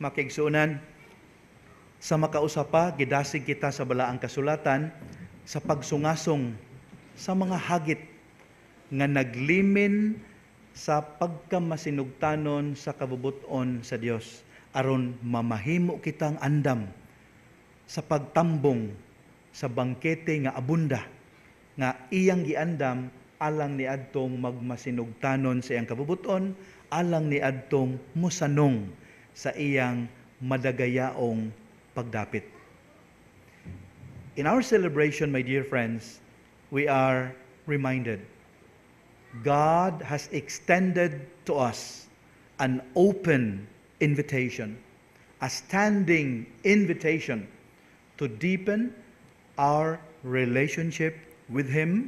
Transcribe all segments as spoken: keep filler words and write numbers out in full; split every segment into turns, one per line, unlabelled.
Makigsunan, sa makausapa, gidasig kita sa balaang kasulatan sa pagsungasong sa mga hagit nga naglimin sa pagkamasinugtanon sa kabubuton sa Dios aron mamahimo kitang andam sa pagtambong sa bangkete nga abunda nga iyang giandam alang ni adtong magmasinugtanon sa iyang kabubuton, alang ni adtong musanong sa iyang madagayaong pagdapit. In our celebration, my dear friends, we are reminded God has extended to us an open invitation, a standing invitation to deepen our relationship with Him,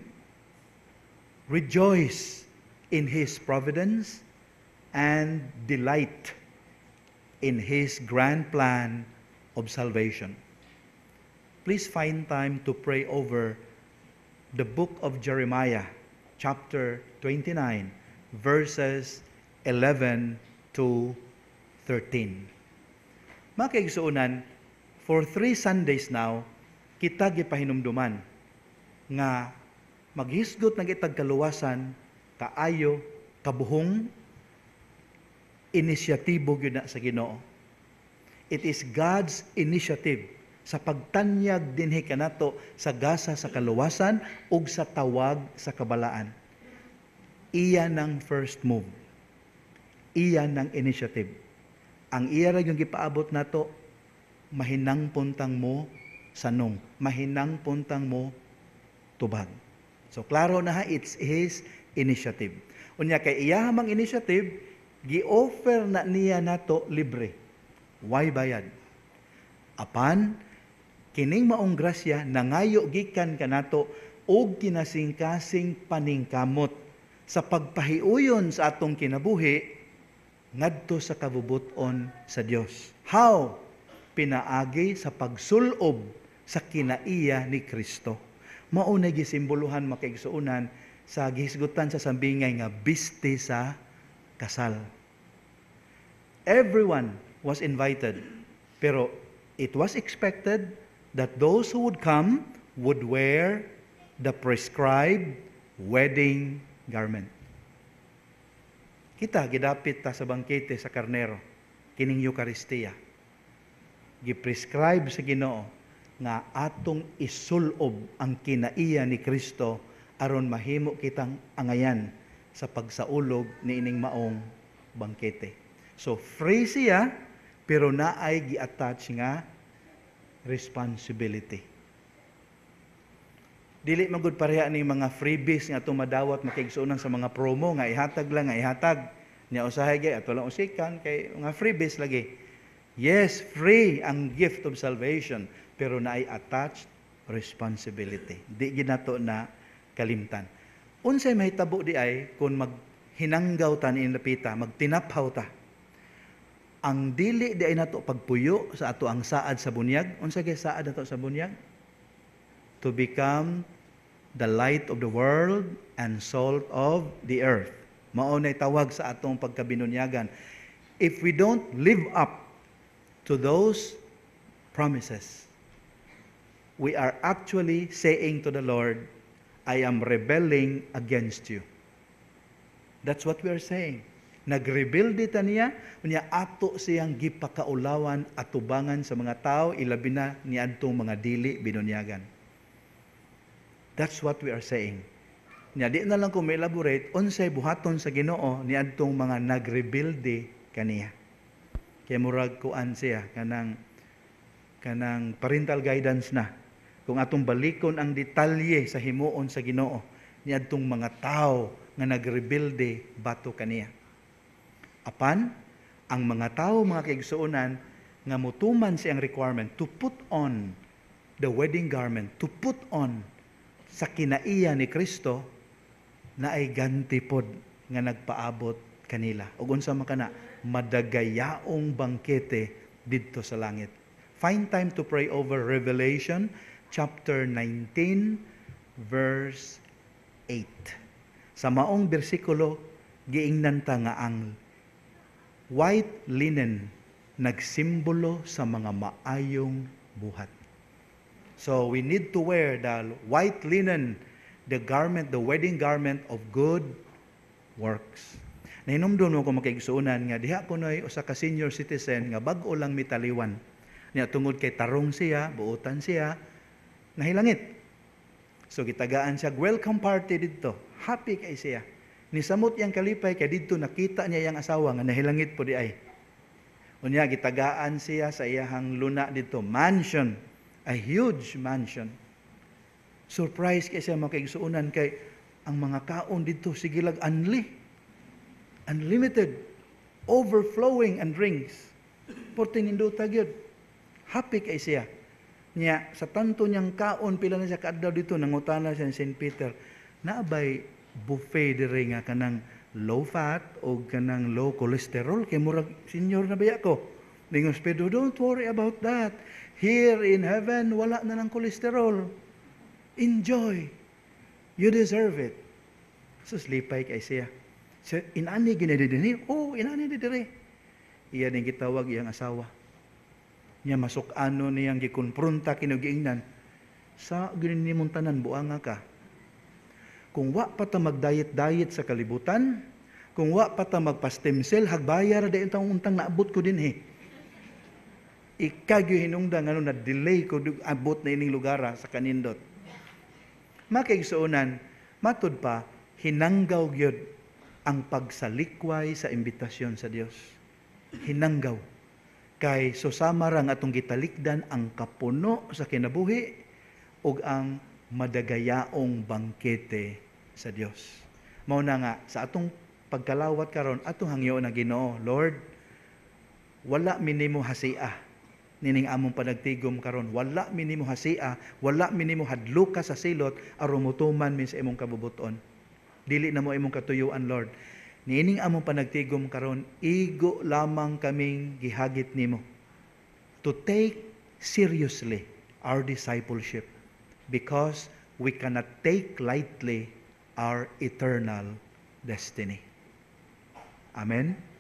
rejoice in His providence, and delight in His grand plan of salvation. Please find time to pray over the book of Jeremiah, chapter twenty-nine, verses eleven to thirteen. Mga kaigsuunan, for three Sundays now, kita gipahinumduman nga maghisgot na kitag kaluwasan, kaayo, kabuhong, inisyatibo gyud na sa Ginoo. It is God's initiative sa pagtanyag dinhi kanato sa gasa sa kaluwasan ug sa tawag sa kabalaan. Iya ng first move. Iya ng initiative. Ang iya ra yung gipaabot nato, mahinang puntang mo sanong, mahinang puntang mo tubag. So klaro na ha, it's His initiative. Unya kay iya mang initiative, gi-offer na niya nato libre. Why bayad? Apan, kining maong grasya, nangayo gikan kanato og kinasing-kasing paningkamot sa pagpahiuyon sa atong kinabuhi ngadto sa kabubuton sa Dios. How? Pinaagi sa pagsulob sa kinaiya ni Kristo. Mao na gisimboluhan makaigsuunan sa gihisgutan sa sambingay nga biste sa kasal. Everyone was invited, pero it was expected that those who would come would wear the prescribed wedding garment. Kita gidapit ta sa bangkete sa karnero, kining Eucharistia. Giprescribe sa Ginoo nga atong isulob ang kinaiya ni Kristo aron mahimo kitang angayan sa pagsaulog ni ining maong bangkete. So free siya, pero naay gi-attach nga responsibility. Dili magud pareha ni mga freebies nga atong madawat makigsuonan sa mga promo nga ihatag lang nga ihatag nya usahay gay ato lang usikan kay mga freebies lagi. Yes, free ang gift of salvation, pero naay attached responsibility. Di gid nato na kalimtan. Unsay mahitabo di ay kung maghinanggaw ta ni lapita, magtinaphaw ta. Ang dili di ay nato pagpuyo sa ato ang saad sa bunyag. Unsa kay saad nato sa bunyag? To become the light of the world and salt of the earth. Mao nay tawag sa atong pagkabinunyagan. If we don't live up to those promises, we are actually saying to the Lord, I am rebelling against you. That's what we are saying. Nag-rebel dita niya, niya ato siyang gipakaulawan at tubangan sa mga tao, ilabi na ni adtong mga dili binunyagan. That's what we are saying. Niya di na lang ko may elaborate, unsay buhaton sa Ginoo ni adtong mga nag-rebelde kaniya. Kaya murag kuan siya kanang kanang parental guidance na. Kung atong balikon ang detalye sa himuon sa Ginoo ni adtong mga tao nga nag-rebelde bato kaniya. Apan, ang mga tao, mga kaigsuonan, nga mutuman siyang requirement to put on the wedding garment, to put on sa kinaiya ni Kristo, na ay gantipod nga nagpaabot kanila. Ug unsa man kana, madagayaong bangkete didto sa langit. Find time to pray over Revelation chapter nineteen, verse eight. Sa maong bersikulo, giingnan ta nga ang white linen nagsimbolo sa mga maayong buhat. So we need to wear the white linen, the garment, the wedding garment of good works. Nahinumdum mo ko makaigsuunan nga diha ko noy usa ka senior citizen nga bag-o lang mitaliwan. Niya tungod kay tarong siya, buotan siya, nahilangit. So gitagaan siya welcome party didto. Happy kay siya. Nisamot yang kalipay kay didto nakita niya yang asawa nga nahilangit po di ay. Unya gitagaan siya sa iyahang luna didto, mansion, a huge mansion. Surprise kay siya makaigsuunan kay ang mga kaon didto sige lag unli. Unlimited, overflowing and drinks. Porte ninduta gyud. Happy kay siya. Nya sa tanto niyang kaon pila na siya kaadlaw dito nangutana siya ni Saint Peter, naabay buffet diri nga kanang low fat o kanang low cholesterol kay murag senior na baya ko. Ningos Pedro, don't worry about that. Here in heaven wala na ng cholesterol. Enjoy. You deserve it. Suslipay kay siya. So, inani ginadi dinhi? Oh, inani di dire. Iya ning gitawag iyang asawa. Niya masuk-ano niyang gikonfronta kinugiingnan. Sa gininimong tanan buanga ka. Kung wa pa ta mag-diet-diet sa kalibutan, kung wa pa ta magpa-stem cell, hagbayar da intang untang naabot ko dinhi. Ikagyo hinungdan ano na delay ko abot na ining lugara sa kanindot. Makaigsuonan, matud pa hinanggaw gyud ang pagsalikway sa imbitasyon sa Dios. Hinanggaw. Kay susama ra nga atong gitalikdan ang kapuno sa kinabuhi ug ang madagayaong bangkete sa Dios. Mao na nga sa atong pagkalawat karon atong hangyo na Ginoo, Lord, wala minimo hasia nining among panagtigom karon. Wala minimo hasia, wala minimo hadluka sa silot aron mutuman min sa imong kabubuton. Dili na mo imong katuyuan, Lord. Niining among panagtigom karon, igo lamang kaming gihagit nimo to take seriously our discipleship because we cannot take lightly our eternal destiny. Amen.